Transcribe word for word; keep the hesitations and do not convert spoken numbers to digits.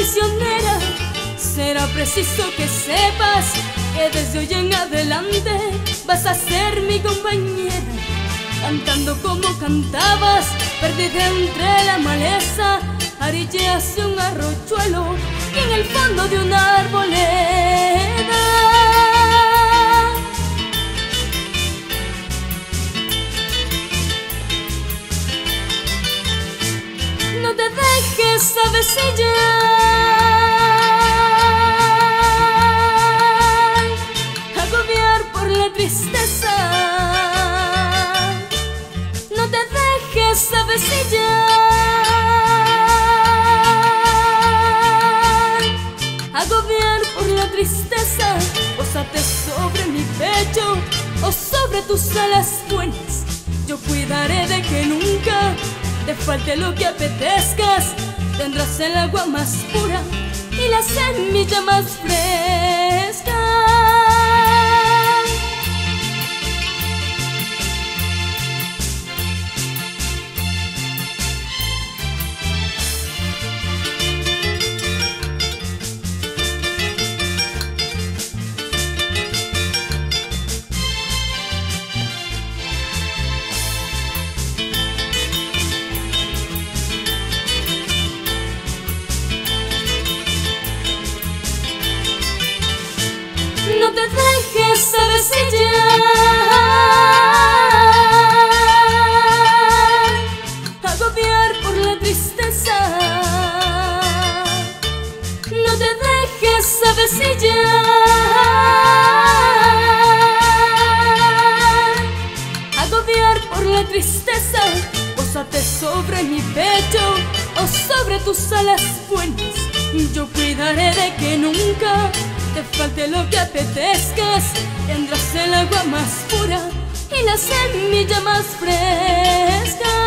prisionera. Será preciso que sepas que desde hoy en adelante vas a ser mi compañera, cantando como cantabas, perdida entre la maleza, a orillas de un arroyuelo y en el fondo de una arboleda. No te dejes avecillar, agobiar por la tristeza. No te dejes avecillar, agobiar por la tristeza. Pósate sobre mi pecho o sobre tus alas buenas. Yo cuidaré de que nunca te falte lo que apetezcas. Tendrás el agua más pura y la semilla más fresca. No te dejes avecillar, agobiar por la tristeza. No te dejes avecillar, agobiar por la tristeza. Pósate sobre mi pecho o sobre tus alas buenas. Yo cuidaré de que nunca te falte lo que apetezcas. Tendrás el agua más pura y la semilla más fresca.